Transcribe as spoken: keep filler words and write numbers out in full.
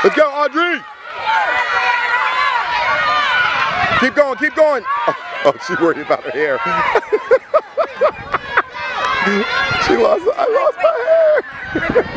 Let's go, Audrey! Keep going, keep going. Oh, oh she's worried about her hair. She lost, I lost my hair.